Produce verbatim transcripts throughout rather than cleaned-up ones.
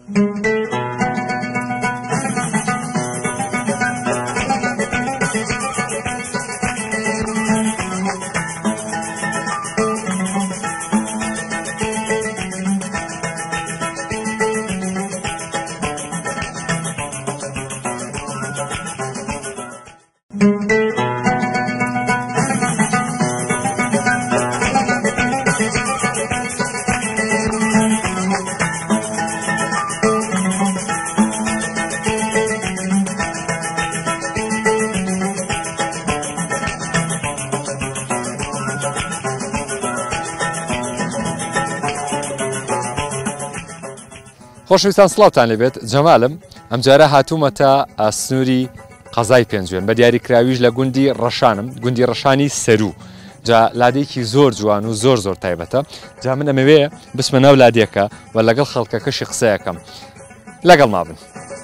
خۆشەویستان سڵاوتان لەبێت جەمالم ئەم جارە هاتوومەتە سنووری قەزای پێنجوێن بە دیاریکراویش لە گوندی ڕەشانم گوندی ڕەشانی سەرو جا لادێکی زۆر جوان و زۆر زۆر تایبەتە جا من ئەمەوێ بسمە ناو لادێکە و لەگەڵ خەڵکەکەشی قسەیەکەم لەگەڵ مابن.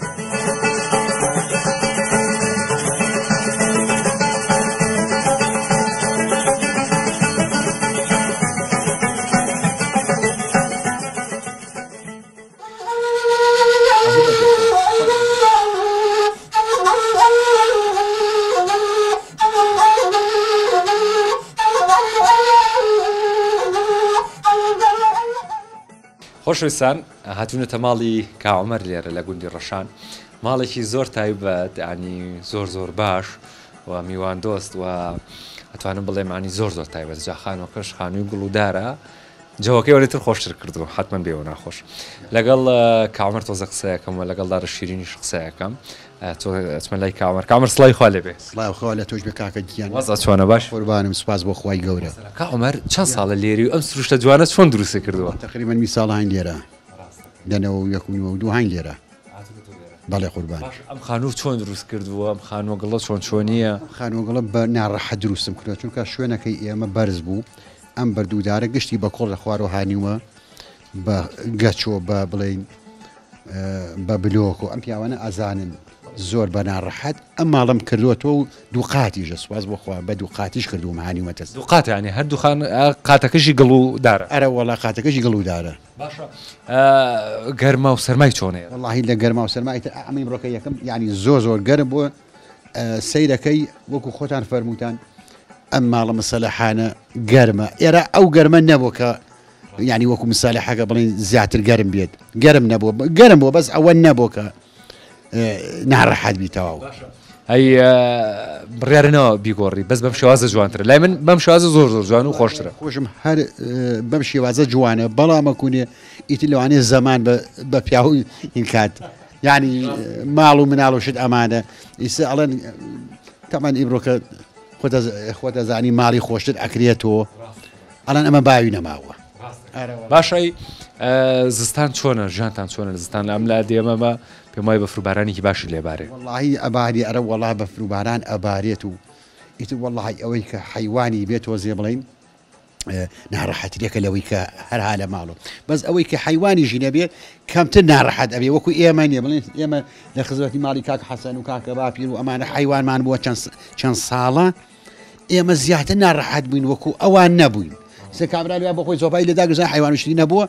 خۆشەویستان هاتوونەتە ماڵی کاعومەر لێرە لە گوندی ڕەشان ماڵێکی زۆر تایبەت ینی زۆر زۆر باش و میوان دۆست و ئەتوانم بڵێم ینی زۆر زۆر تایبەت جا خانووەکەش خانووی گوڵودارە جەوەکەی وەرێتر خۆشتر کردو حتمما بێەوە ناخۆش لەگەڵ کاعومەر تۆزە قسەیەکەم و لەگەڵ دارە شیرینیش قسەیەکەم ئەچمە لای کاعومەر کاعومەر سڵای خوا لێبێ سڵاوخوا لە تۆش بێ کاکە گیان وەزە چۆنە باش قوربانم سوپاس بۆ خوای گەورە. کاعومەر چەند ساڵە لێری و ئەم سروشتە جوانە چۆن دروستی کردووە؟ تقریبا می ساڵ هاین لێرە دەنەوە یەکم و دوو هاین لێرە بەڵێ قوربان. ئەم خانوو چۆن دروست کردووە ئەم خانووەگەڵە چۆن چۆنیە؟ خانووەگەڵە بە ناڕەحەت دروستم کردووە چونکە شوێنەکەی ئێمە بەرز بوو ئەم بەردوودارە گشتی بە کۆڵ لە خوار و هانیوە بە گەچۆ بە بڵێن بە بلۆک و ئەم پیاوانە ئازانن زۆر بە ناڕەحەت ئەم ماڵم کردوەوە و دوو قاتیژە سواز بۆخوا بە دوو قاتیش کردوم هانیومەتە دوو قات ینی هەردوو قاتەکەشی گەڵودارە. ئەرە وەڵا قاتەکەشی گەڵودارە. باشە گەرمە و سەرمای چۆنەیە؟ وەڵاهی لە گەرما و سەرمای ئەمەی بڕۆکە یەکەم ینی زۆر زۆر گەرم بووە سەیرەکەی وەکو خۆتان فەرمووتان ئەم ماڵە مەسەلەحانە گەرمە ئێرە ئەو گەرمە نەبوو کە ینی وەکو مسالحەکە بڵێن زیاتر گەرم بێت گەرم نەبووە گەرم بووە بەس ئەوە نەبوو کە ناڕەحەت بیتەوە. ئەی بڕیارنەوە بیگۆڕی بەس بەم شێوازە جوانترە لای من بەم شێوازە زۆر زۆر جوان و خۆشترە. خۆشم هەر بەم شێوازە جوانە بەڵامەکوونێ ئیتر لەوانێ زەمان بە پیاوی این کات ینی ماڵ و مناڵ و شت ئەمانە ئیسا ئەڵێن تەمان ئیبرۆکە خۆتە زانی ماڵی خۆشتر ئەکرێتەوە ئەڵەن ئەمە باوی نەماوە. باشای زستان چۆنە ژیانتان چۆنە زستان ئەم لا دێمەمە پێم وایە بە فروبارانێکی باشی لێبارێ. وەڵاهی ئەباری ئەرە وەڵا بە فروباران ئەبارێت و ئیتر وەڵاهی ئەوەی کە حیوانی بێتەوە زێ بڵین ناڕەحەترێکە لەوەی کە هەرها لە ماڵۆ بەس ئەوەی کە حیوانی ژینە بێ کەمتر ناڕەحەت ئەبێ وەکو ئێمە نیە بڵێن ئێمە لە خزمەتی ماڵی کاک حەسەن و کاکە باپیر و ئەمانە حیوانمان بووە چەند ساڵە ئێمە زیاتر ناڕەحەت بووین وەکو ئەوان نەبووین. سێ کابرا بۆ خۆی زۆپای لەداگرزان حیوانشتی نەبووە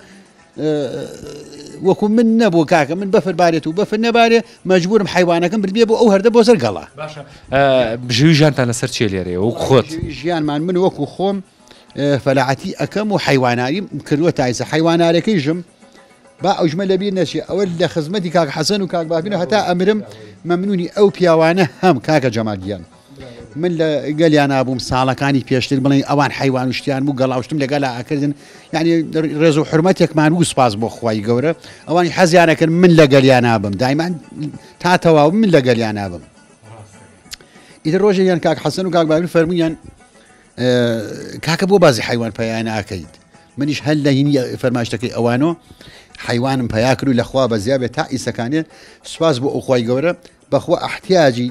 وەکو من نەبوو کاکە من بەفر بارێت و بەفر نەبارێ مەجبورم حیوانەکەم بردبێ بۆ ئەو هەردە بۆ زەر گەڵا. بژوی ژیانتان لەسەر چێ لێرێ وەکو خۆت؟ ژیانمان من وەکو خۆم فەلاعەتی ئەەکەم و حیواناریم کردووە تایسە حیوانارەکەی ژم با ئەوژمە لەبیر نەچێ ئەوە لە خزمەتی کاک حەسەن و کاک باپیرە هەتا ئەمرم مەمنونی ئەو پیاوانە هەم کاکە جەمالیان من لە گەلیان نابووم ساڵەکانی پێشتر بڵێن ئەوان حیوان وشتیان بوو گەڵاوشتم لەگەڵ ئاکردن ینی ڕێز و حرمەتێکمان و سپاس بۆ خوای گەورە ئەوانی حەزیانەکەن من لە گەلیان نابم دایمان تا تەواو من لە گەلیان نابم. ئیتر ڕۆژێیان کاک حەسەن و کاک باپیر فەرموویان کاکە بۆ بازی حیوان پەیان ئاکەیت منیش هەل لە هینی فەرماشتەکەی ئەوانۆ حیوانم پەیا کرد و لەخوا بەزیا بێت تا ئیسەکانێت سپاس بۆ ئەو خوای گەورە بەخوا احتیاجی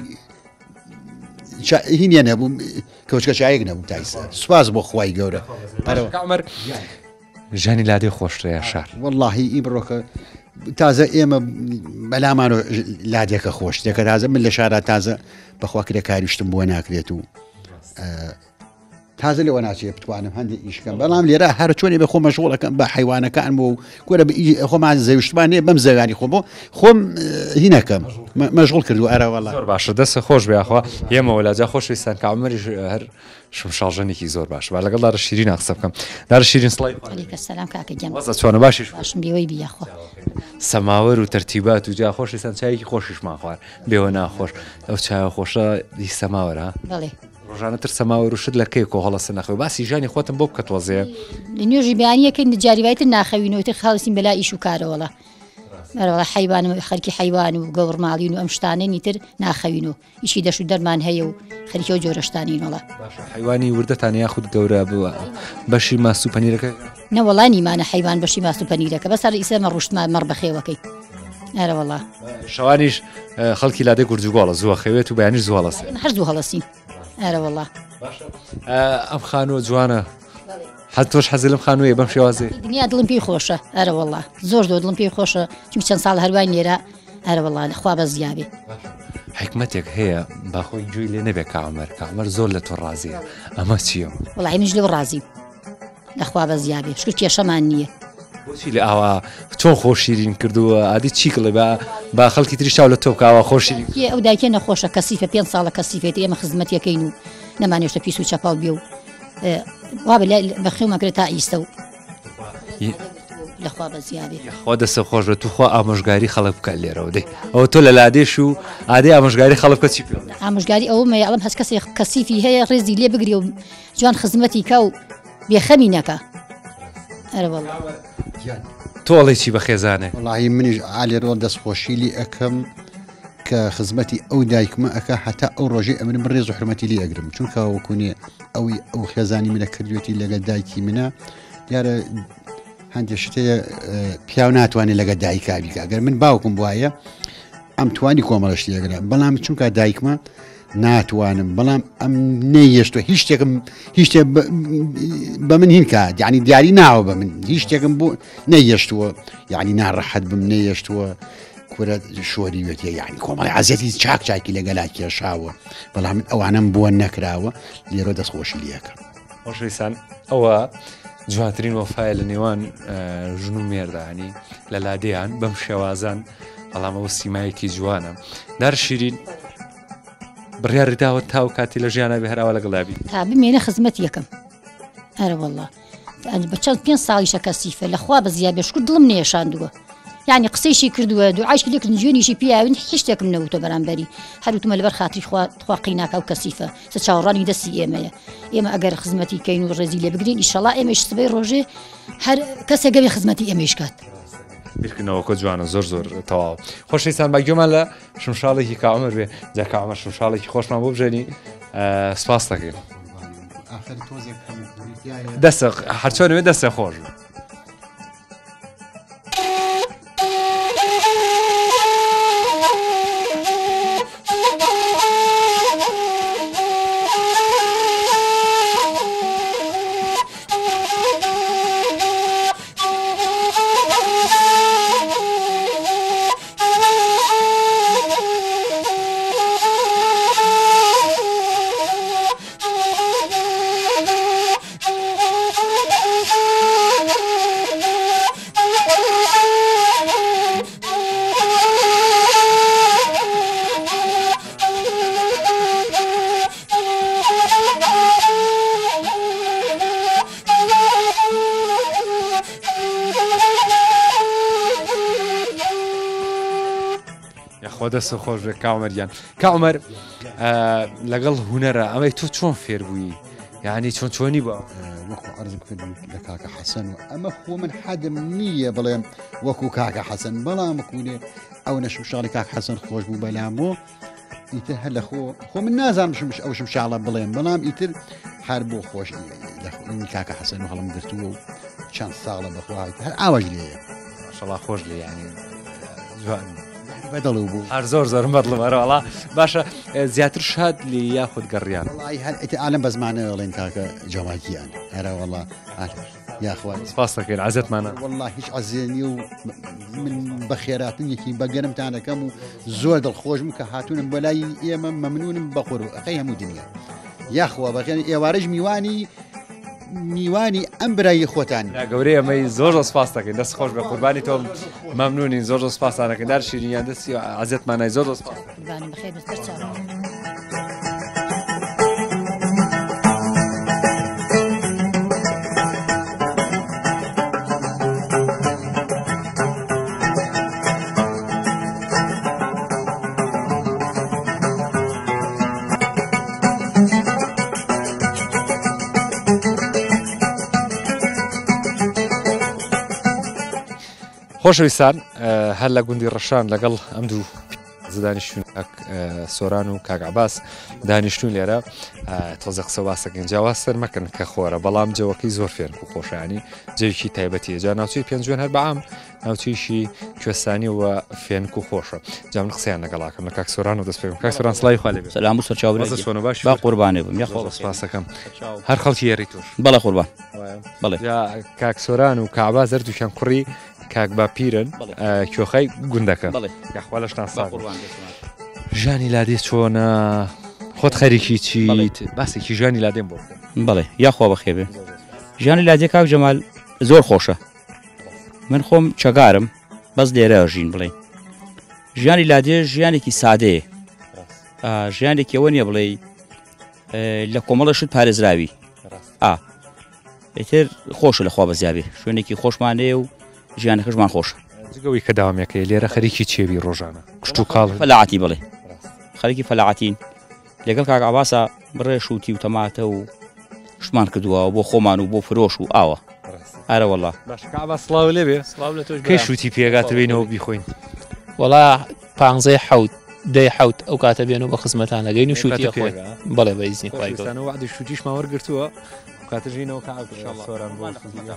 هینیان نەبوو کەوچکە چایەک نەبوو تایسە سوپاس بۆ خوای گەورە. کاعومەر ژانی لادێ خۆشترەیە شار؟ وەڵاهی ئی بڕۆکە تازە ئێمە بەلامانۆ لادێکە خۆش دەکە تازە من لە شارە تازە بەخوا کرێ کاریشتم بۆ ناکرێت و تازە لەوە ناچێ بتوانم هەندێک ئیشکەم بەڵام لێرە هەر چۆنێ بە خۆ مەشغوڵەکەم بە حیوانەکان بۆ کورە خۆمان زەویشتمانێ بەم زەوانی خۆ بۆ خۆم هینەکەم مەشغوڵ کردو ئەرە وەڵا زۆر باشە دەستە خۆش بێخوا هێمەوە لاجا خۆشویستان کە عومەریش هەر شمشاڵژنێکی زۆر باش با لەگەڵ دارە شیرین قسە بکەم دارە شیرین سڵای سلام کاکە گەم وەزە چۆنە باشیش باشم بێوەی بیاخۆ سەماوەر و تەرتیبات و جا خۆشویستان چایەکی خۆشیشمان خوار بێوە ناخۆش ئەو چاوە خۆشە دی سەماوەرە بەڵێ ڕۆژانە تر سەماوەر و شت لە کەی کۆ هەڵەسە نەخەوە باسی ژانی خۆتم بۆ بکە تۆزەیە لە نوێژی بیانیەکەین جاریوایتر ناخەوینەوەتر خاڵسین بەلا ئیش و کارەوەڵە بەرەوەڵە حیوان و خەرکی حیوان و گەوڕماڵین و ئەم شتانێنی تر ناخەوین و ئیشی دەش و دەرمان هەیە و خەریکە و جۆرەشتانینەوە حیوانی وردەتان یاخود گەورە بووە بەشی ماست و پەنیرەکە نەوەڵانیمانە حیوان بەشی ماست و پەنیرەکە بەسەر ئیسەمە ڕوشتمان مەڕ بەخێوەکەی ئەرەوەڵا شەوانیش خەڵکی لادەی گورجگۆڵە زووە خەوێت و بەیانیش زوڵەسێ هەر زوو هەڵەسین ئەرەوەڵا ئەم خانووە جوانە حەز تۆش حەزی لەم خانوویە بەم شێوازێ دنیا دڵم پێی خۆشە ئەرەوەڵا زۆر زۆر دڵم پێی خۆشە چون چەند ساڵ هەروای لێرە ئەرەوەڵا لەخوا بە زیابێ حکمتێک هەیە باخۆی گوێی لێ نەبێ کامەر کامەر زۆر لە تۆ ڕازیە ئەمە چییە؟ وەڵی منش لەو ڕازیم لەخوا بە زیابێ شکر کێشەمان نییە بۆچی لە ئاوا چۆن خۆشیرین کردووە ئادی چی کڵێ با خەڵکی تری چاو لە تۆ بکەوە خۆشیری ئەو دایکێ نەخۆشە کەسیفە پێنج ساڵە کەسیفێت ئێمە خزمەتیەکەین و نەمانێشتە پیس و چەپاڵ بێ و وا بەخێومەگرێت تا ئیستە و لەخوا بە زیابێ خوا دەستە خۆش بە توخوا ئامۆژگاری خەڵک بکە لێرەوە دەی ئەوە تۆ لە لادێش و ئادەی ئامۆژگاری خەڵک بکە چی پێ ئامۆژگاری ئەوە مەیاڵم هەست کەسێک کەسیفی هەیە ڕێزی لێ بگری و جوان خزمەتی کە و بێخەمی نەکە ئەرەوەڵا تۆڵێکی بە خێزانێ وڵی منیش ئالێرۆ دەستخۆشیلی ئەەکەم کە خزمەتی ئەو دایکمە ئەکە هەتا ئەو ڕۆژێ ئەمن بڕێز و حرمەتی لی ئەگرم چونکە وەکوونێ ئەوی ئەو خێزانی منە کردوێتی لەگە دایکی منە دیارە هەندێک شتەیە پیاو ناتوانێت لەگە دایکابیکە ئەگەر من باوکم وایە ئەم توانی کۆمەڵشتی ئەگرە بەڵام چونکە دایکمە ناتوانم بەڵام ئەم نەیەشتوە هیچ شتێکم هیچ شتێ بە من هین کات یعنی دیاری ناوە بە من هیچ شتێکم بۆ نەیەشتووە یعنی ناڕەحەت بم نەیەشتووە کورە شۆری وێتە یعنی کۆمەڵی عزیەتی چاک چاکی لەگەلا کێشاوە بەڵام ئەوانم بۆ نەکراوە لێرە دەستخۆشی لیەکە خۆشویستان ئەوە جوانترین وەفایە لە نێوان ژن و مێردانی لە لادەیان بەم شێوازان بەڵام ئەوە سیمایەکی جوانە دار شیرین بڕیاری داوە تا و کاتی لە ژیانە بێ هەراوە لەگەڵابی تا بمێنە خزمەت یەکەم ئەرەوەڵا بە چەند پێنج ساڵیشە کەسیفە لەخوا بە زیابێ شکر دڵم نێشاندووە یعنی قسەیشی کردووە دوعایش لێکردن جوێنیشی پیاون هیچ شتێکم نەوتۆ بەرامبەری هەروتمە لەبەر خاتری خوا قیناکە و کەسیفە سە چاوەڕانی دەستی ئێمەیە ئێمە ئەگەر خزمەتی کەین و ڕێزی لێ بگرین ئیشەڵا ئێمەش سبەی ڕۆژێ هەر کەسێک گەوێ خزمەتی ئێمەش کات بیرکردنەوە جوانە زۆر زۆر تەواو خۆشەویستان باگوێمان لە شمشاڵێکی کامەر بێ جا کامەر شمشاڵێکی خۆشمان بۆ بژێنی سپاس دەکەین دەستە هەرچۆنەوێ دەستە خۆش دەست خۆش بێ کاومەریان کاومەر لەگەڵ هوەرە ئەمەی تۆ چۆن فێر بووی یعنی چۆن چۆنی بە وەکو عرض کرد لە کاکە حەسەن و ئەمە خۆ من حەدم نییە بڵێم وەکو کاکە حەسەن بەڵام کوێ ئەو نەشمشاڵی کاک حەسەن خۆش بوو بەلام بۆ ئیتر هەر لە خۆ خۆ من نازانمش ئەو شمشاڵە بڵێم بەڵام ئیتر هەر بۆ خۆش کاکە حەسەن و هەڵم گرتووە و چەند ساڵە بەخوای هەر ئاواژ لێیە شەڵا خۆش لێ یعنی جوان بەدڵ بوو هەر زۆر زۆر مەدڵمەرەوەڵا باشە زیاتر شاد لێ یاخود گەڕیان هەر ئالم بە زمانە ئەڵێن کاکە جەواکییان هەرەوەڵا یاخوات سپاس دەکەین عزتمانە والله هیچ عزیێنی و من بە خێراتنیەکی بەگەرمتانەکەم و زۆر دڵخۆشم کە هاتوونم بەلای ئێمە مەمنونم بەخۆر و ئەقەی هەموو دنیا یاخوا بەخێن ئێوارەش میوانی میوانی ئەم برایی خۆتان گەورەی ئەمەی زۆر زۆر سپاس دەکەین دەست خۆش بە قوربانی تۆم مەمنونین زۆر زۆر سپاسانەکەین دار شیرینیان دەستی عەزێتمانای زۆر زۆر سپاس خۆشەویستان هەر لە گوندی ڕەشان لەگەڵ ئەم دوو دانیشتوون سۆران و کاک عەباس دانیشتوون لێرە تۆزە قسە باسەکەین جیاواز سەر مەکەن کە خۆرە بەڵام جەوەکەی زۆر فێن و خۆشایانی جێوێکی تایبەتیە جا ناوچەی پێنجوێن هەر بەعام ناوچەیشی کوێستانی و فێنک و خۆشە جا من قسەیان لەگەڵاکەم لە کاک سۆران و دەست پێم کاک سۆران سڵای خوا لێبێ سەلام و سەرچاو باش با قوربانێ بم یاخۆ سپاسەکەم هەر خەڵکی یێری توش بەڵێ قوربان بەڵێ کاک سۆران و کاک عەباس هەردووکیان کوڕی کاک باپیرن کۆخەی گوندەکە یاخوا لەشتان ساغ ژانی لادێ چۆنە خۆت خەریکی چیت باسێکی ژانی لادێم بۆ بڵێ یاخوا بەخێبێ ژانی لادێ کاک جەمال زۆر خۆشە من خۆم چەگارم بەس لێرە ژین بڵێ ژیانی لادێ ژیانێکی سادەیە ژیانێکی ئەوە نییە بڵێ لە کۆمەڵەشت پارێزراوی ئا ئێتر خۆشە لەخوا بەزیابێ شوێنێکی خۆشمانەیە و ژیانەکەشمان خۆشە جگەوەی کە داوامیەکەی لێرە خەریکی چێوی ڕۆژانە کشت و کاڵ فەلاعەتی بڵێ خەریکی فەلاعەتین لەگەڵ کاک عەباسە بڕێ شووتی و تەماتە و شمان کردووە بۆ خۆمان و بۆ فرۆش و ئاوە ئارە وەڵا سڵاو لێبێ کەی شووتی پێگاتە بینەوە بیخۆین وەڵا پانزەی حەوت دەی حەوت ئەو کاتە بێن و بە خزمەتان لەگەین و شووتی خۆی بەڵێ بە ئیزنی خۆی وعدی شووتیشمان وەرگرتووە کاتەژینەوە سۆران بۆ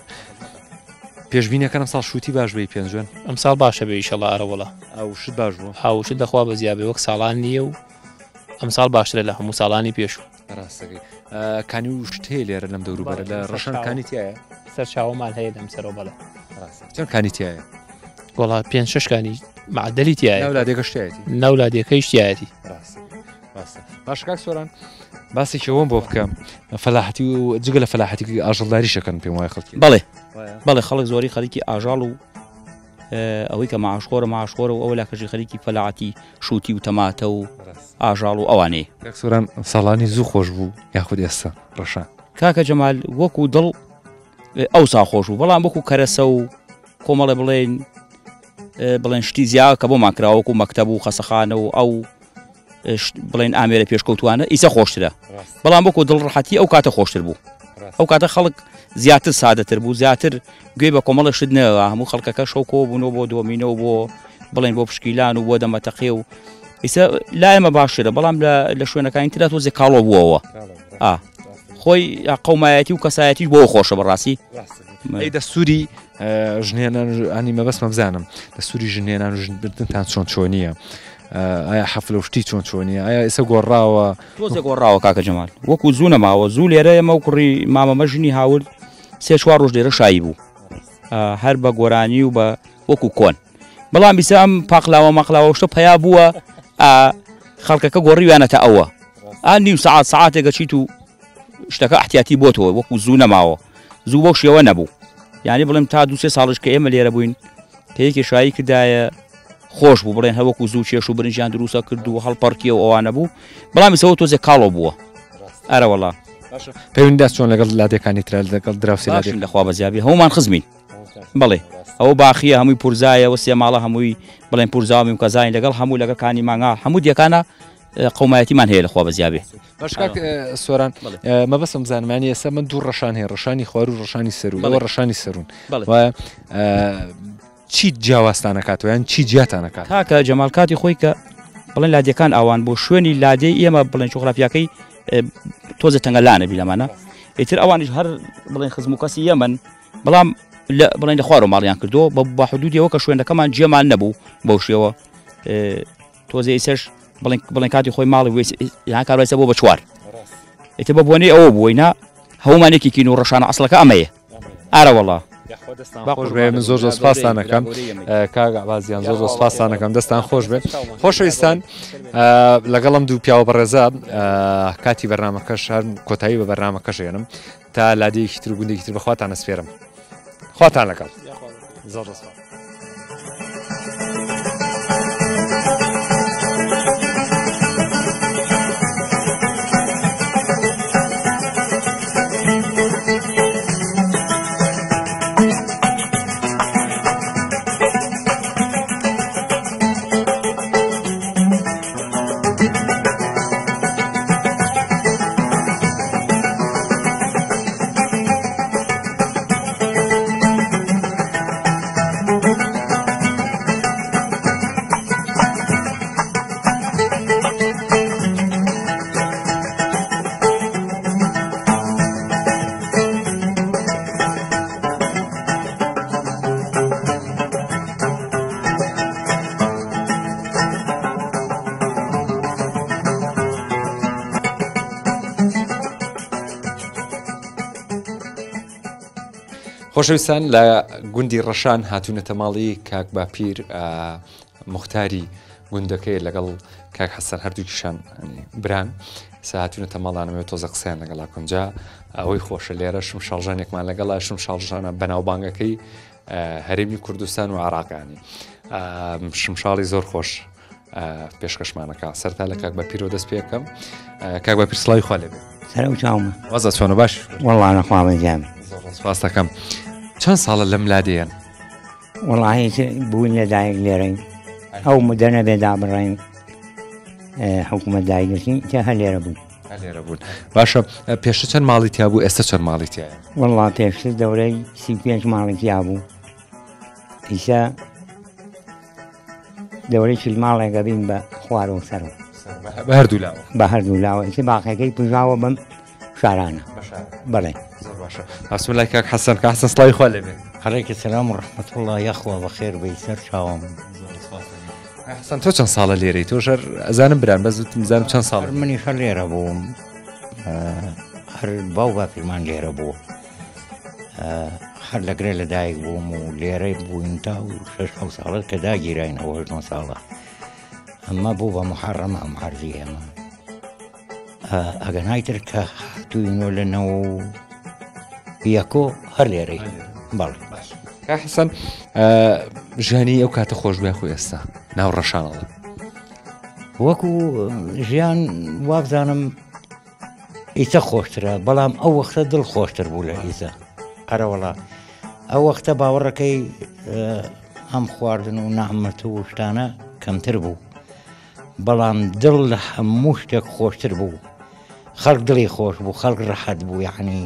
پێشبینەکەم ساڵ شووتی باش بێ پێنجوێن ئەم ساڵ باشە بێ ئیشەڵا ئەرەوەڵا ئەوشت باش بوو هاوشت دەخوا بە زیابێ وەک ساڵان نییە و ئەم ساڵ باشترە لە هەموو ساڵانی پێشوو ڕاستەکەی کانی وشت هەیە لێرە لەم دەوروبەرە لە ڕەشان کانیتیایە سەر چاوەمان هەیە لەم سەرەوە بەڵێ چەند کانیتیایە وەڵا پێنج شەشکانی معدەلی تایە ناولادێکە شتایەتی ناولادیەکەی شتایەتی باش کاک سۆران باسێکی ئەوەم بۆ بکەم فەلاحەتی و جگە لە فەلاحەتی ئاژەڵداریشەکەن پێم وایە خەڵکی بەڵێ بەڵێ خەڵک زۆری خەریکی ئاژاڵ و ئەوەی کە ماشخۆرە ماشخۆرە و ئەوە لا کەژی خەریکی فەلاحەتی شووتی و تەماتە و ئاژاڵ و ئەوانەیە کاک سۆران ساڵانی زوو خۆش بوو یاخود ئێستا ڕەشان کاکە جەمال وەکو دڵ ئەو سا خۆش بوو بەڵام وەکو کەرەسە و کۆمەڵێ بڵێن بڵێن شتی زیاد کە بۆ ماکراوەکو مەکتەب و خەسەخانە و ئەو بڵێن ئامێرە پێشکەوتوانە ئیسە خۆشترە بەڵام بۆکو دڵڕەحەتی ئەو کاتە خۆشتر بوو ئەو کاتە خەڵک زیاتر سادەتر بوو زیاتر گوێ بە کۆمەڵە شتنەوە هەموو خەڵکەکە شەو کۆ بوونەوە بۆ دۆمینەوە بۆ بڵێن بۆ پشکیلان و بۆ دەمەتەقێ و ئیسە لا ئێمە باشترە بەڵام لە شوێنەکانی ترا تۆزێ کاڵۆ بووەوە ئا خۆی قەومایەتی و کەسایەتیش بۆ خۆشە بەڕاستی ئەی دەستوری ژنێنان ئەنی مەبەستمە بزانم دەستوری ژنێنان و ژنتان چۆن چۆنیە ئایا حەفلە شتی چۆن چۆنیە ئایا ئێستا گۆڕاوە تۆزێ گۆڕاوە کاکە جەمال وەکو زوو نەماوە زوو لێرە ئێمە و کوڕی مامەمە ژنی هاورد سێ چوار ڕۆژ لێرە شایی بوو هەر بە گۆرانی و بە وەکو کۆن بەڵام بیسە ئەم پاقلاوە مەقلاوە شتە پیا بووە خەڵکەکە گۆڕیویانەتە ئەوە ئا نیم سعات سعاتێکە چیت و شتەکە احتیاتی بۆتەوە وەکو زوو نەماوە زوو بەو شێوە نەبوو یعنی بڵێم تا دوو سێ ساڵش کە ئێمە لێرە بووین کە یەکێ شایی کردایە خۆش بوو بڵێن هەوەکو زوو چێش و برنجیان دروستە کرد و هەڵپەرکیە و ئەوانە بوو بەڵام ئێستا تۆزێک کاڵۆ بووە ئەرە وەڵا پەیوەندیدا چۆن لەگەڵ لادێکانی ترا لەگەڵ دراوسی لادێک لەخوا بەزیابی هەمومان خزمین بڵێ ئەوە باخیە هەمووی پورزایە وە سێ ماڵە هەمووی بڵێن پورزاوی و کەزاین لەگەڵ هەموو لەگەڵکانی مانگا هەموو دیەکانە قەومایەتیمان هەیە لەخوا بەزیابێ باش کاک سۆران مەبەستم زانمانی ئێستا من دوو ڕەشان هەیە ڕەشانی خوار و ڕەشانی سەرون ئەوە ڕەشانی سەرون وایە چی جیاوازتان نەکاتەوە یان چی جیاتان نەکات کاکە جەمال کاتی خۆی کە بڵێن لادێکان ئەوان بۆ شوێنی لادەی ئێمە بڵێن جوغرافیاکەی تۆزە تەنگەلانە بیلەمانە ئیتر ئەوانیش هەر بڵێن خزم و کەسی یەمن بەڵام بڵێن لە خوارەوە ماڵیان کردەوە بە حدودیەوە کە شوێنەکەمان جێمان نەبوو بەو شێوە تۆزە ئیسەش بڵێن کاتی خۆی ماڵی یان کاروایسە بۆ بە چوار ئیتر بە بۆنەی ئەوە بووینا هەومانێکی کین و ڕەشانە ئەسڵەکە ئەمەیە ئارە وەڵا خۆش بێ من زۆر زۆر سپاسان دەکەم کاک عەبازیان زۆر زۆر سپاسان دەکەم دەستان خۆش بێ خۆشەویستان لەگەڵم دوو پیاوە بەڕێزە کاتی بەرنامەکەش هەر کۆتایی بە بەرنامەکەش ێنم تا لادەیەکی تر و گوندێکی تر بەخواتان ئەسپێرم خواتان لەگەڵ زۆر سپاس. خۆشەویستان لە گوندی ڕەشان هاتوونەتە ماڵی کاک باپیر مختاری گوندەکەی لەگەڵ کاک حەسەن هەردووکیشان بران سا هاتوونەتە ماڵانەوە تۆزە قسەیان لەگەڵا کۆنجا ئەوەی خۆشە لێرە شم شاڵژانێکمان لەگەڵا شم شاڵژانە بەناوبانگەکەی هەرێمی کوردستان و عراقانی شمشاڵی زۆر خۆش پێشکەشمانەکە سەرتا لە کاک باپیرەوە دەست پێکەم کاک باپیر سڵاوی خوا لێبێ سەرە و چاومە وەزە چۆنە باش وەڵڵا نەخوا بەجام سپاس دەکەم چەند ساڵە لەم لادەیەن وەڵڵاهی بووین لەدایک لێرەین ئەو مدەنە بێدا بڕێین حکوومەت دایگرتین کە هە لێرە بوون لێرە بوون باشە پێشتر چەند ماڵی تیا بوو ئێستا چەند ماڵی تایە وەڵڵا پێشتر دەورەی سی پێنج ماڵی تیا بوو ئیسا دەورەی چل ماڵێکە بین بە خوار و سەر بە هەردوو لاوە بە هەردوو لاوە ئیسا باقیەکەی پژاوە بەم شارانە بەڵێ بسم الله کاک حەسەن کە حەسەن سڵاوی خوا لێبێ عليك السلام ورحمة الله يخوى بخير بيسر شاوم حەسەن تۆ چەند ساڵە لێرەی تۆ ژەر ئەزانم بران بەس مزانم چەند ساڵ منی شەر لێرە بووم هەر باو باپیرمان لێرە بوو هەر لەگرێ لەدایک بووم و لێرەی بووین تا و شەش حەو ساڵت کە داگیراین ئەوە نۆ ساڵە ئەمە بوو بە محەڕەمە ئەم عەرزی ئێمە ئەگەنایتر کە هاتووینۆ لەنەوە یەکۆ هەر لێرەی بەڵێ کا حەسەن ژیانی ئەو کاتە خۆش بێ خۆی ئێستا ناو ڕەشانەڵە وەکو ژیان وابزانم ئیسە خۆشترە بەڵام ئەو وەختە دڵ خۆشتر بوو لە ئیسە ئەرەوەڵا ئەو وەختە باوەڕەکەی هەم خواردن و نەحمەت و شتانە کەمتر بوو بەڵام دڵ لە هەموو شتێک خۆشتر بوو خەڵک دڵی خۆش بوو خەڵک ڕەحەت بوو یعنی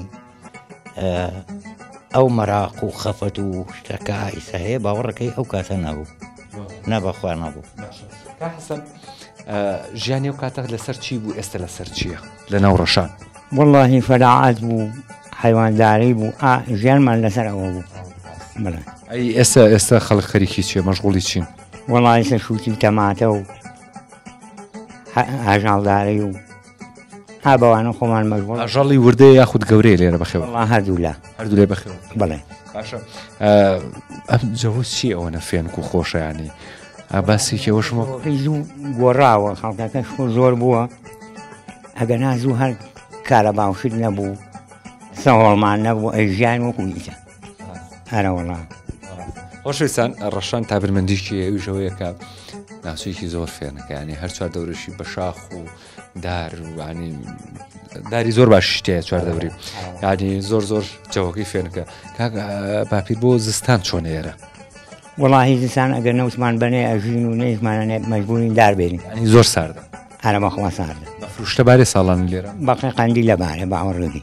ئەو مەراق و خەفەت و شتەکە ئیسا هەیە باوەڕەکەی ئەو کاتە نەبوو نەبەخوا نەبوو کا حەسەن ژیانی ئەو کاتە لەسەر چی بوو ئێستا لەسەر چییە لە ناو ڕەشان واللهی فەراعات بوو حیوانداری بوو ژیانمان لەسەر ئەوە بوو بڵێ ئەی ئێستا ئێستا خەڵک خەریکی چیە مەشغوڵی چین وەڵی ئێستا شووتی تەماتە و ئاژاڵداری و ها بەوانە خۆمان مەشغوڵ ئاژەڵی وردەیە یاخود گەورەیە لێرە بەخێوە هەردوو لە هەردوو لێ بەخێوە بڵێ باشە ئەم جەوز چی ئەوەنە فێنک و خۆشەیانی باسێکەوەشمە زوو گۆڕاوە خەڵکەکە زۆر بووە ئەگە نازوو هەر کارە باوشت نەبوو سەهۆڵمان نەبوو ئەی ژیان وەکو ئیتە هەرە وەڵام خۆشەویستان ڕەشان تابرمەندیکی ئەوژەوەیە کە ناوچەیەکی زۆر فێنەکە ینی هەر چوار دەورەشی بە شاخ و دار و ینی داری زۆر باش شتەیە چوار دەوری ینی زۆر زۆر جەوەکەی فێنەکە کاک باپیر بۆ زستان چۆنە ئێرە وەڵاهی زستان ئەگەر نەوتمان بنێ ئەژین و نەیزمانە مەجبورین داربێنین ینی زۆر ساردە هەرە بەخوا ساردە بە فروشتە بارێ ساڵان لێرە بەقی قەندی لەبارێ باوەڕێکی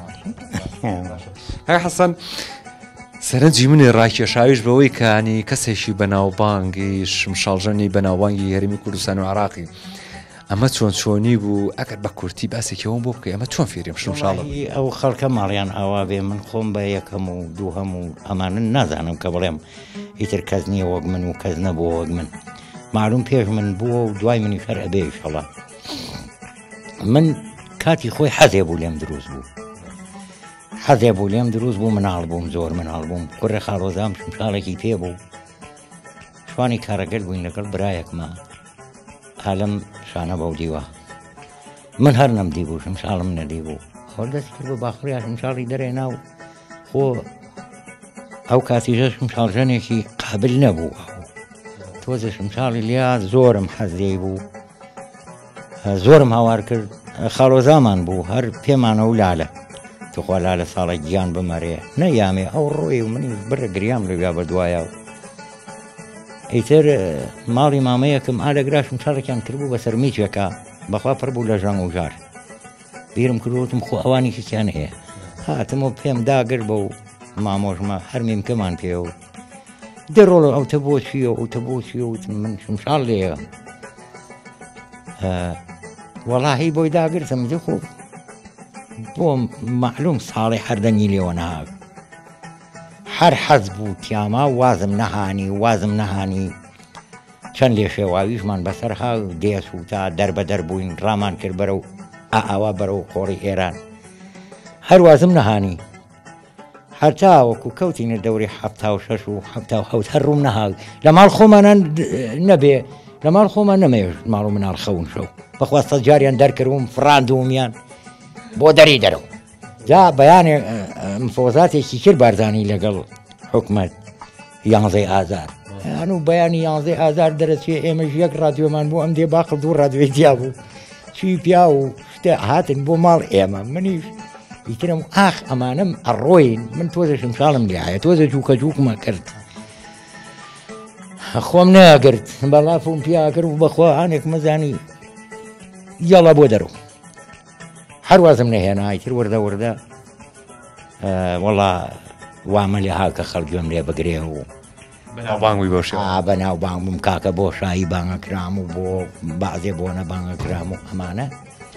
ها حەسەن سەرنجی منێ ڕاکێشاویش بەوەی کانی کەسێکی بەناوبانگی شمشاڵژەنی بەناوبانگی هەرێمی کوردستان و عراقی ئەمە چۆن چۆنی بوو ئەگەر بە کورتی باسێکەوە بۆ بکە ئەمە چۆن فێریم شمشاڵە ئەو خەڵکە ماڵیان ئاوا بێ من خۆم بە یەکەم و دوو هەم و ئەمانە نازانم کە بڵێم ئیتر کەس نییە وەک من و کەس نەبووە وەک من معلوم پێش من بووە و دوای منی شەر ئەبێ ئیشەڵا من کاتی خۆی حەزێ بوو لێم دروست بوو حەزێ بوو لێم دروست بوو مناڵ بووم زۆر مناڵ بووم کوڕێ خاڵۆزام شمشاڵێکی پێ بوو شوانی کارەگەر بووین لەگەڵ برایەکمە هەلم شانە بەو دیوە من هەر نەمدی بوو شمشاڵم نەدی بوو خۆ دەست کرد بە باخڕیا شمشاڵی دەرێنا و خۆ ئەو کاتیژە شمشاڵژەنێکی قابل نەبوو تۆزە شمشاڵی لیا زۆرم حەزێ بوو زۆرم هاوار کرد خاڵۆزامان بوو هەر پێمانە و لالە توخوا لالە ساڵی گیان بمەرێ نەیامێ ئەو ڕۆی و منی برە گریام لەگا بەدوایە و ئیتر ماڵی مامەیەکم ئالەگرا شمشاڵێکیان کردبوو بەسەر میچێکە بەخوا پڕ بوو لە ژەنگ و ژار بیرم کردوتم خۆ ئەوانێکیان هەیە هاتمەوە پێم داگر بە و مامۆژمە هەر میمکەمان پێ و دەڕۆڵە ئەوتە بۆ چیە ئەوتە بۆ چیە وتم من شمشاڵ لێە وەڵاهی بۆی داگرتم دی خۆ بۆ معلوم ساڵی هەردەنگی لێوە نهاک هەر حەز بوو تیاما وازم نەهانی وازم نەهانی چەند لێ شێواویشمان بەسەرها دێس و تا دەربە دەربووین ڕامان کرد بەرە و ئاوا بەرە و خۆڕی ئێران هەر وازم نەهانی هەرتا وەکو کەوتینە دەوری حەفتا و شەش و حەفتا و حەوت هەر ڕووم نەهاو لە ماڵ خۆمانان نەبێ لە ماڵ خۆمان نەمەوێت ماڵ و مناڵ خەون شەو بەخواستە جاریان دەرکردوم فڕاندومیان بۆ دەری دەرەوە جا بەیانێ مفۆزاتێکی کرد بارزانی لەگەڵ حکومەت یانزەی ئازار یان و بەیانی یانزەی ئازار دەرەچێ ئێمەش یەک ڕادیۆمان بوو ئەم دێ باقل دوو ڕادیۆی دیا بوو چی پیا و شتێ هاتن بۆ ماڵ ئێمە منیش ئیترم ئاخ ئەمانم ئەڕۆین من تۆزە شمشاڵم لێایە تۆزە جووکە جووکمە کرد خۆم ناگرت بەڵافم پیا کرد و بەخوا هەنێک مەزانی یاڵا بۆ دەرەوە هەروازم نەهێنا ئیتر وردە وردە وەڵا وامە لێ هاکە خەڵگوێم لێ بگرێ و بانگوی بۆ شێ بە ناو بانگم کاکە بۆ شایی بانگەکرام و بۆ بەعزێ بۆ نە بانگەکرام و ئەمانە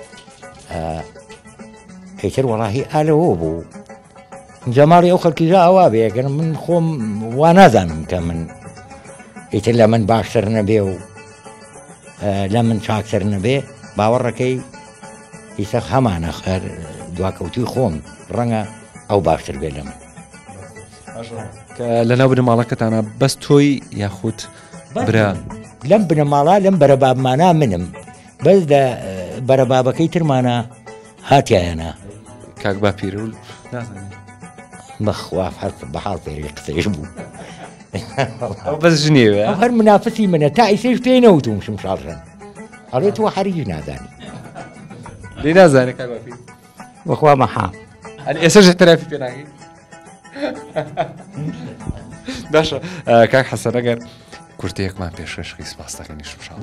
ئیتر وەڵاهی ئالەوە بوو جەماڵی ئەو خەڵکیژا ئەوا بێگەن من خۆم وا نازانم کە من ئیتر لە من باشتر نەبێ و لە من چاکتر نەبێ باوەڕەکەی ئیسە هەمانە خەر دواکەوتوی خۆم ڕەنگە ئەو باشتر بێ لە من لە ناو بنەماڵەکەتانە بەس تۆی یاخود برا لەم بنەماڵا لەم بەرەبابمانە منم بەس لە بەرەبابەکەی ترمانە هاتیایەنە کاک با پیرول بەخوا بەحاڵ فێری قسەیش بوو بەس ژنێوێ هەر منافسی منە تا ئیسێش پێی نەوتوم شمشاڵژەن ئەڵێ تۆ هەریش نازانی لێ نازانێت کاک با پیر وەخوا مەحا ئێستا ژەتەرافی پێ ناگەی باشە کاک حەسەن ئەگەر کورتەیەکمان پێشکەشی سپاس دەکەنی شمشاڵ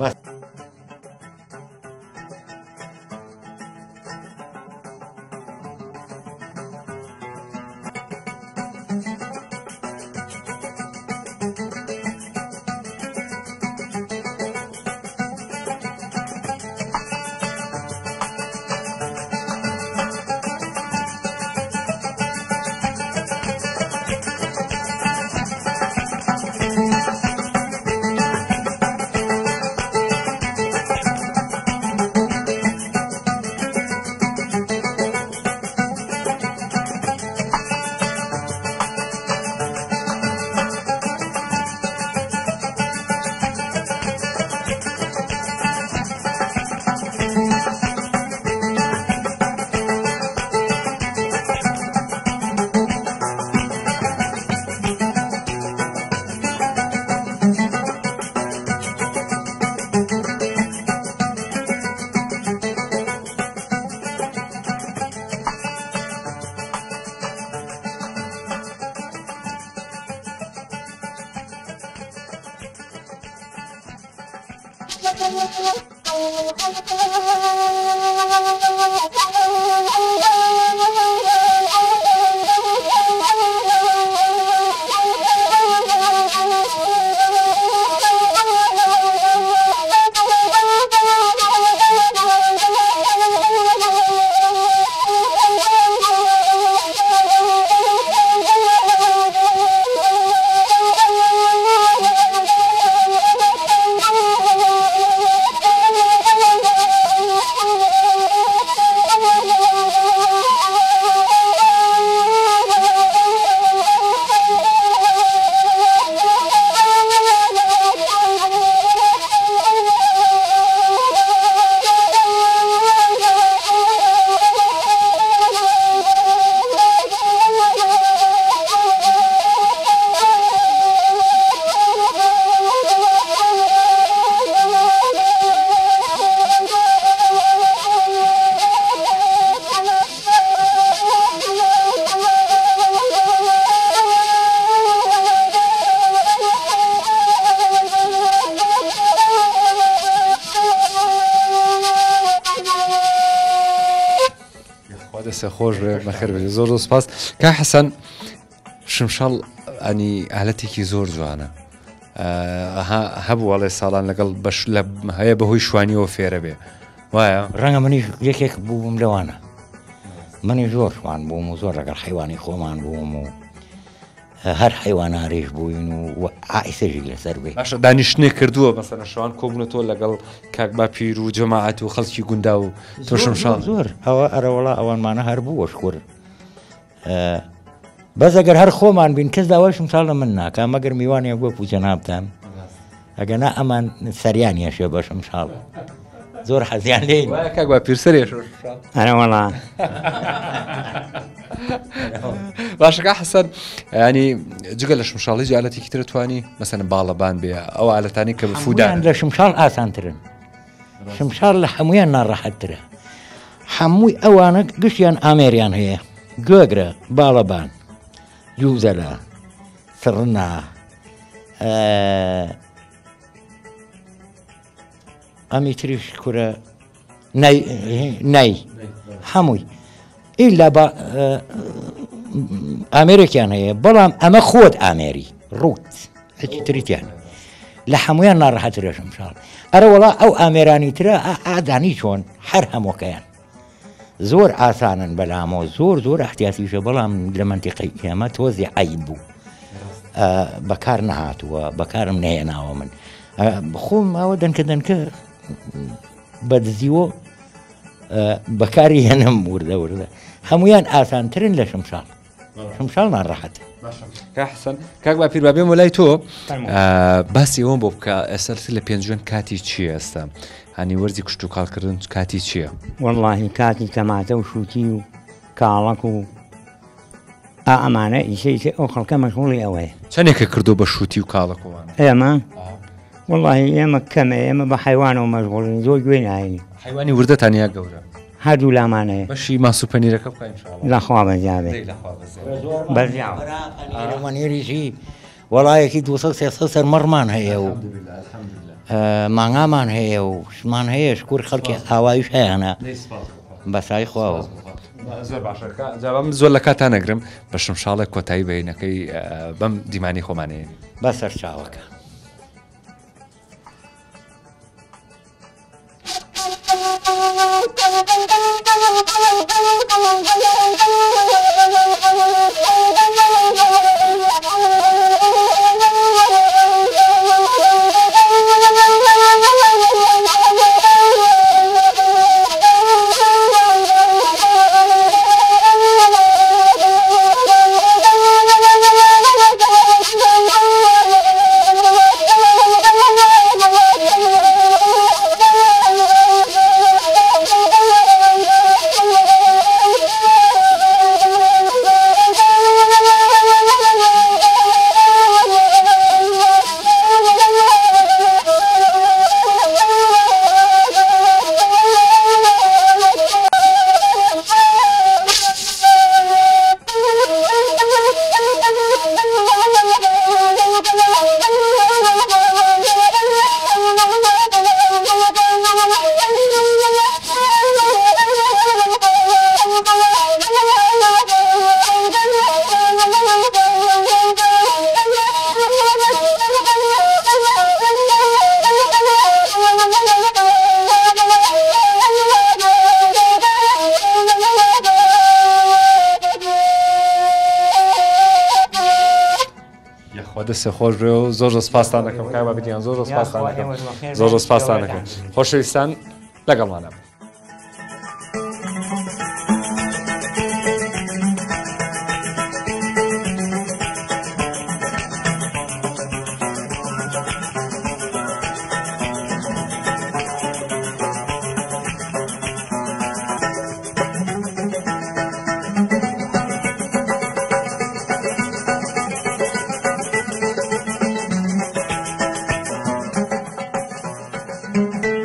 دەستە خۆش بێ بەخێر بێت زۆر زۆر سپاس کا حەسەن شمشاڵ ئەنی ئالەتێکی زۆر جوانە هەبوو وەڵێ ساڵان لەگەڵ بەش لە هەیە بەهۆی شوانیەوە فێرە بێ وایە ڕەنگە منیش یەکێک بووم لەوانە منی زۆر شوان بووم و زۆر لەگەڵ حیوانی خۆمان بووم و هەر حیوانارێش بووین و عائسەژی لەسەر بێ باشە دانیشتنێ کردووە مەسەنە شوان کۆبوونەوە لەگەڵ کاک باپیر و جەماعەت و خەڵکی گوندا و تۆ شمشاڵ زۆر ئەوە ئەرەوەڵا ئەوانمانە هەر بووە شکر بەس ئەگەر هەر خۆمان بین کەس داوای شمشاڵ لە من ناکە مەگەر میوانێک بۆ پوجەنابتان ئەگەنا ئەمان سەریانیەشێ بە شمشاڵ زۆر حەزیان لێ کاک باپیر سەرێش ئەرەوەڵا باشەکە حەسەن ینی جگە لە شمشاڵی جالەتێکی تر توانی مەسەن باڵەبان بێ ئەو ئالەتانی کە بفودان لە شمشاڵ ئاسانترن شمشاڵ لە هەمویان ناڕەحەتترە هەمووی ئەوانە گشتیان ئامێریان هەیە گوێگرە باڵەبان جوزەلە سڕنا ئەمی تریش کورە نەی هەمووی ئیلا بە ئامێرێکیان هەیە بەڵام ئەمە خۆت ئامێری ڕوت هەچی تریتیان لە هەمویان ناڕەحەترە شمشاڵ ئەرە وەڵا ئەو ئامێرانی ترە ئادانی چۆن هەر هەمووکەیان زۆر ئاسانن بەلامەوە زۆر زۆر احتیاتیشە بەڵام لە منتیقەی ئێمە تۆزی عیب بوو بەکار نەهاتووە بەکارم نەهێناوە من بخۆم ئەوە دەنکە دەنکە بەدزیوە بەکاری هێنم وردە وردە هەمویان ئاسانترن لە شمشاڵ شمشاڵ ناڕەحەتە کا حەسەن کاک باپیر با بێمە لای تۆ باسی ئەوم بۆ بکە ئێستا لە پێنجوێن کاتی چییە ئێستا هەنی وەرزی کوشت و کاڵکردن کاتی چییە وەڵڵاهی کاتی تەماتە و شووتی و کاڵک و ئەمانە ئیشەی ئەو خەڵکە مەشغوڵی ئەوەیە چەندێکە کردو بە شووتی و کاڵکەوان ئێمە وەڵڵاهی ئێمە کەمە ئێمە بە حیوانەوە مەشغوڵین زۆر گوێ ناهێنی حیوانی وردەتانیا گەورە هەردوو لامانەیە بەشی ماسوپەنیرەکە بکەین لەخوا بەزیابێ بەزیاوەنێریشی وەڵایەکی دو سێ سەرمەڕمان هەیە و مانگامان هەیە و شمان هەیە شکور خەڵکی ئاوایش هەیەە بەسای خواوە زۆر باشەکە جاوام زۆر لە کاتان نەگرم بە شمشاڵێک کۆتایی بەینەکەی بەم دیمانی خۆمانەیە بە سەر چاوەکە دەستێ خۆش بێ و زۆر زۆر سپاسان دەکەم کای بابیان زۆر زۆر سپاسان دەکەم زۆر زۆر سپاسان دەکەم خۆشەویستان لەگەڵمانە Thank you.